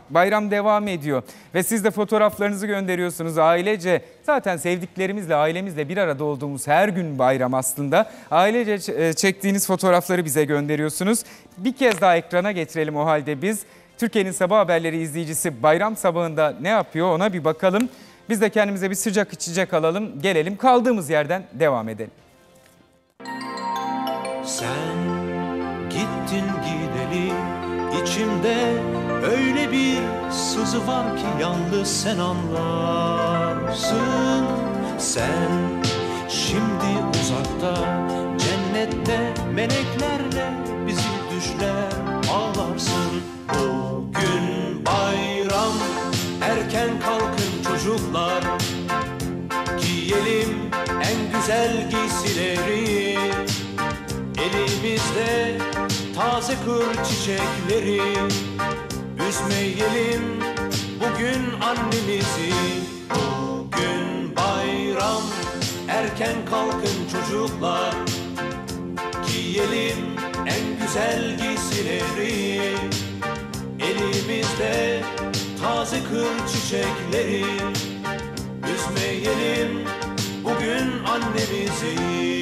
bayram devam ediyor ve siz de fotoğraflarınızı gönderiyorsunuz ailece. Zaten sevdiklerimizle, ailemizle bir arada olduğumuz her gün bayram aslında. Ailece çektiğiniz fotoğrafları bize gönderiyorsunuz. Bir kez daha ekrana getirelim o halde biz. Türkiye'nin sabah haberleri izleyicisi bayram sabahında ne yapıyor ona bir bakalım. Biz de kendimize bir sıcak içecek alalım, gelelim kaldığımız yerden devam edelim. Sen gittin gideli içimde öyle bir sızı var ki yalnız sen anlarsın. Sen şimdi uzakta cennette meleklerle bizi düşler ağlarsın. Bugün bayram erken kalkın çocuklar, giyelim en güzel giysileri. Elimizde taze kır çiçekleri, üzmeyelim bugün annemizi. Bugün bayram erken kalkın çocuklar, giyelim en güzel giysileri. Elimizde taze kır çiçekleri, üzmeyelim bugün annemizi.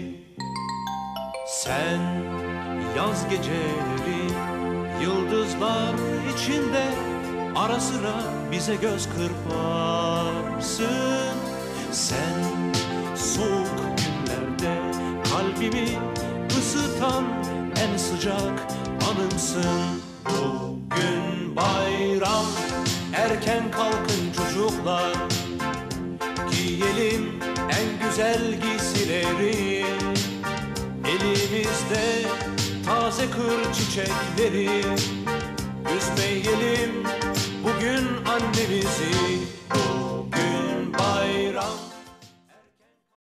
Sen yaz geceleri yıldızlar içinde ara sıra bize göz kırparsın. Sen soğuk günlerde kalbimi ısıtan en sıcak anımsın. Bugün bayram erken kalkın çocuklar, giyelim en güzel giysileri. Elimizde taze kır çiçekleri, üzmeyelim bugün annemizi.